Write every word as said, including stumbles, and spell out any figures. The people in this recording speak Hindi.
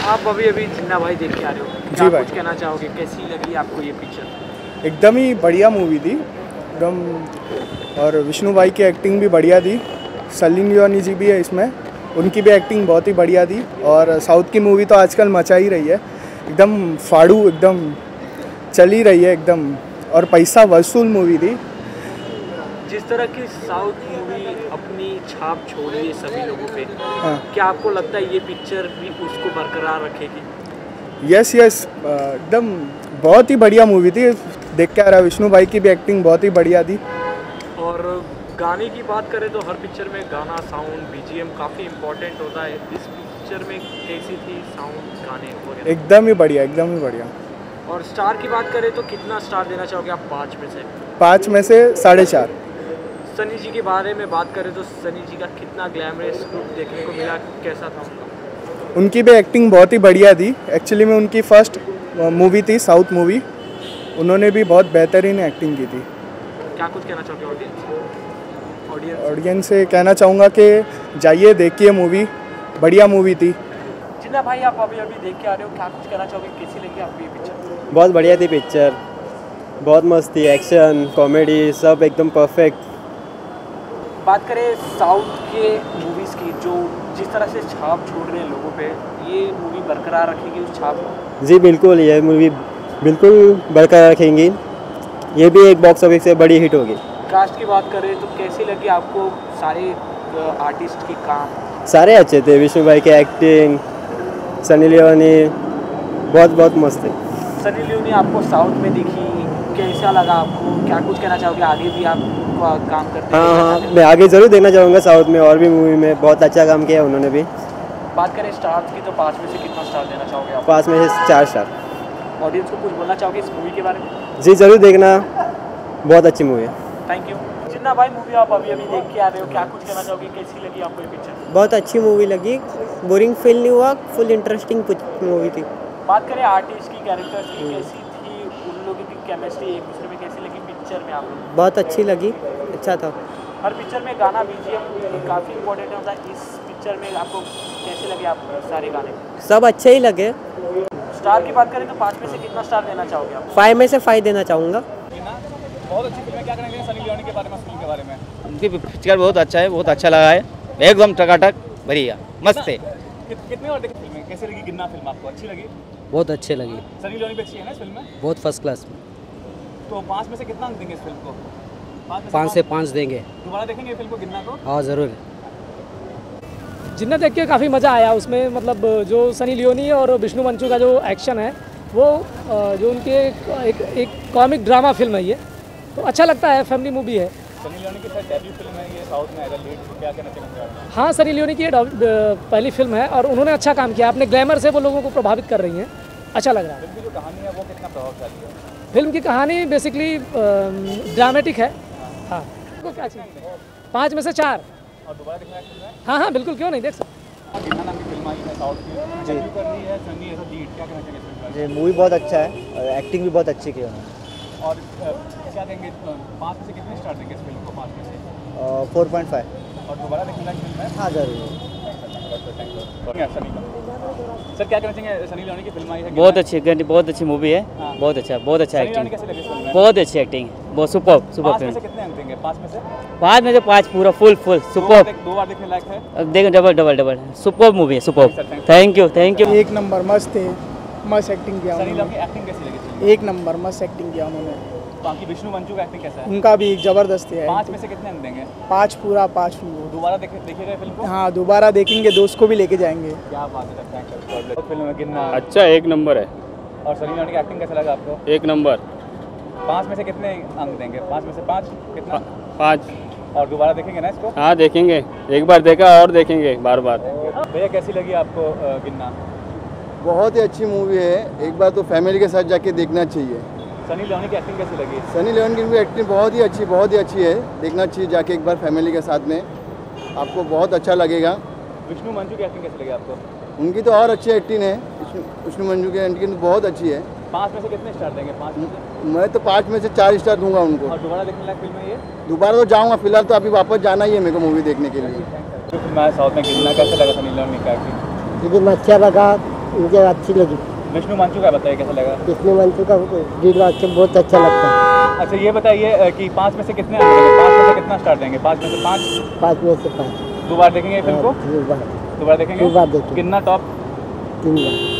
आप अभी अभी जिन्ना भाई देख के आ रहे हो, क्या जी भाई। कुछ कहना चाहोगे, कैसी लगी आपको ये पिक्चर? एकदम ही बढ़िया मूवी थी एकदम। और विष्णु भाई की एक्टिंग भी बढ़िया थी। सलीम लियोनी जी भी है इसमें, उनकी भी एक्टिंग बहुत ही बढ़िया थी। और साउथ की मूवी तो आजकल मचा ही रही है, एकदम फाड़ू एकदम चल ही रही है एकदम, और पैसा वसूल मूवी थी। जिस तरह की साउथ मूवी अपनी छाप छोड़ी है सभी लोगों पे, हाँ। क्या आपको लगता है ये पिक्चर भी उसको बरकरार रखेगी? यस यस एकदम बहुत ही बढ़िया मूवी थी, देख के आ रहा। विष्णु भाई की भी एक्टिंग बहुत ही बढ़िया थी। और गाने की बात करें तो हर पिक्चर में गाना, साउंड, बीजीएम काफ़ी इम्पोर्टेंट होता है। इस पिक्चर में कैसी थी साउंड, गाने वगैरह? एकदम ही बढ़िया, एकदम ही बढ़िया। और स्टार की बात करें तो कितना स्टार देना चाहोगे आप पाँच में से? पाँच में से साढ़े चार। सनी जी के बारे में बात करें तो सनी जी का कितना ग्लैमरस लुक देखने को मिला, कैसा था उनका? उनकी भी एक्टिंग बहुत ही बढ़िया थी। एक्चुअली में उनकी फर्स्ट मूवी थी साउथ मूवी, उन्होंने भी बहुत बेहतरीन एक्टिंग की थी। क्या कुछ कहना चाहोगे ऑडियंस ऑडियंस ऑडियंस से कहना चाहूँगा कि जाइए देखिए मूवी, बढ़िया मूवी थी। जिन्ना भाई आप अभी अभी देख के आ रहे हो, क्या कुछ कहना चाहोगे, कैसी लगी आपको ये पिक्चर? बहुत बढ़िया थी पिक्चर, बहुत मस्त थी। एक्शन, कॉमेडी सब एकदम परफेक्ट। बात करें साउथ के मूवीज़ की, जो जिस तरह से छाप छोड़ रहे हैं लोगों पे, ये मूवी बरकरार रखेगी उस छाप को? जी बिल्कुल, ये मूवी बिल्कुल बरकरार रखेंगी। ये भी एक बॉक्स ऑफिस से बड़ी हिट होगी। कास्ट की बात करें तो कैसी लगी आपको सारे आर्टिस्ट के काम? सारे अच्छे थे। विष्णु भाई की एक्टिंग, सनी लियोनी बहुत बहुत मस्त थे। सनी लियोनी आपको साउथ में दिखी, कैसा लगा आपको? क्या कुछ कहना चाहोगे, आगे भी आप काम करते हैं? हाँ हाँ, मैं आगे ज़रूर देखना चाहूँगा साउथ में, और भी मूवी में बहुत अच्छा काम किया उन्होंने भी। बात करें स्टार्स की तो पाँच में से कितना स्टार देना चाहोगे आप? पाँच में से चार स्टार। ऑडियंस को कुछ बोलना चाहोगे इस मूवी के बारे में? जी ज़रूर देखना, बहुत अच्छी मूवी है। Thank you. जिन्ना भाई मूवी आप अभी अभी देख के आ रहे हो, क्या कुछ कहना चाहोगे, कैसी लगी आपको ये पिक्चर? बहुत अच्छी मूवी लगी, बोरिंग फील नहीं हुआ, फुल इंटरेस्टिंग मूवी थी। बात करें आर्टिस्ट की, कैरेक्टर्स की, कैसी थी उन लोगों की केमिस्ट्री एक दूसरे में, कैसी लगी पिक्चर में आप लोग? बहुत अच्छी लगी, अच्छा था। हर पिक्चर में गाना, बीजीएम काफ़ी इंपॉर्टेंट होता है। इस पिक्चर में आपको कैसे लगे आप सारे गाने? सब अच्छे ही लगे। स्टार की बात करें तो पाँच में से कितना स्टार देना चाहोगे आप? फाइव में से फाइव देना चाहूँगा। बहुत अच्छी फिल्म है, क्या करेंगे सनी लियोनी के बारे में, फिल्म के बारे में? उनकी पिक्चर बहुत अच्छा है, बहुत अच्छा लगा है, एकदम टकाटक बढ़िया मस्त है। कितने और देखी फिल्म, कैसी लगी गिन्ना फिल्म आपको? अच्छी लगी? बहुत अच्छे लगी, सनी लियोनी भी अच्छी है ना इस फिल्म में? बहुत फर्स्ट क्लास में। तो पाँच में से कितना अंक देंगे इस फिल्म को? पाँच से पाँच देंगे। दोबारा देखेंगे फिल्म को गिन्ना को? हाँ ज़रूर। जिन्ना देख के काफ़ी मज़ा आया उसमें, मतलब जो सनी लियोनी और विष्णु मंचू का जो एक्शन है वो जो उनके एक एक कॉमिक ड्रामा फिल्म है ये, तो अच्छा लगता है, फैमिली मूवी है। सनी लियोनी की डेब्यू फिल्म है ये, साउथ में एज लीड, क्या कहना चाहिए? हाँ, सनी लियोनी की ये पहली फिल्म है और उन्होंने अच्छा काम किया, अपने ग्लैमर से वो लोगों को प्रभावित कर रही हैं, अच्छा लग रहा है। फिल्म की जो कहानी है वो कितना प्रभावशाली है? फिल्म की कहानी बेसिकली ड्रामेटिक है। हाँ, आपको क्या चाहिए? पाँच में से चार। और दोबारा देखना है? हाँ हाँ बिल्कुल, क्यों नहीं, देख सकते। गिन्ना नाम की फिल्म आई है साउथ की, डेब्यू कर रही है सनी एज लीड, क्या कहना चाहिए इस फिल्म जी मूवी बहुत अच्छा है और एक्टिंग भी बहुत अच्छी की है। और क्या देंगे, पाँच में से कितने स्टार देंगे इस फिल्म को? पाँच में से फोर पॉइंट फाइव। और दोबारा देखने लायक फिल्म है? हाँ ज़रूर। सर क्या कहना चाहिए, सनी लियोनी की फिल्म आई है? बहुत अच्छी बहुत अच्छी मूवी है, हाँ। बहुत अच्छा बहुत अच्छा सनी लियोनी एक्टिंग, कैसी लगी इस फिल्म में? बहुत अच्छी एक्टिंग, बहुत सुपर सुपर पाँच में से फिल्म। कितने अंक देंगे? पाँच में से? पाँच में से पाँच पूरा फुल फुल दो बार सुपर। देख- दो बार देखने लायक है? देख double double double super movie है, super. Sir, thank you. Thank you thank you. एक नंबर मस्त है, मस्त एक्टिंग किया सनी लियोनी उन्होंने, की एक्टिंग कैसी लगी इस फिल्म? एक नंबर मस्त एक्टिंग किया उन्होंने। बाकी विष्णु मंचू का एक्टिंग कैसा है? उनका भी ज़बरदस्त है। पाँच में से कितने अंक देंगे? पाँच पूरा पाँच। दोबारा देखे देखिएगा फिल्म को? हाँ, दोबारा देखेंगे, दोस्त को भी लेके जाएंगे। क्या बात है सर, थैंक यू। फिल्म में गिनना अच्छा एक नंबर है, और सनी लियोनी की एक्टिंग कैसा लगा आपको? एक नंबर। पाँच में से कितने अंक देंगे? पाँच में से पाँच कितना? पाँच। और दोबारा देखेंगे ना इसको? हाँ देखेंगे, एक बार देखा और देखेंगे बार बार। भैया कैसी लगी आपको अ, गिन्ना? बहुत ही अच्छी मूवी है, एक बार तो फैमिली के साथ जाके देखना चाहिए। सनी लियोनी की एक्टिंग कैसी लगी? सनी लियोनी की भी एक्टिंग बहुत ही अच्छी बहुत ही अच्छी है, देखना चाहिए जाके एक बार फैमिली के साथ में, आपको बहुत अच्छा लगेगा। विष्णु मंचू की एक्टिंग कैसी लगी आपको? उनकी तो और अच्छी एक्टिंग है, विष्णु मंचू की एक्टिंग बहुत अच्छी है। पाँच में से कितने स्टार देंगे? पाँच में से? मैं तो पाँच में से चार स्टार दूंगा उनको। और दोबारा देखने लायक फिल्म है ये? दोबारा तो जाऊँगा, फिलहाल तो अभी वापस जाना ही है मेरे को मूवी देखने के लिए। जो फिल्म है साउथ में गिन्ना, कैसा लगा सनी लियोनी का एक्टिंग? फिल्म अच्छा लगा, मुझे अच्छी लगी। विष्णु मंचू का बताइए कैसा लगा? विष्णु मंचू का लीड अच्छा बहुत अच्छा लगता है। अच्छा ये बताइए कि पाँच में से कितने अंक देंगे? पाँच में से कितना स्टार देंगे? पाँच में से पाँच? पाँच में से पाँच। दो बार देखेंगे फिल्म को? दो बार दो बार देखेंगे? दो बार देखेंगे। कितना टॉप? तीन बार।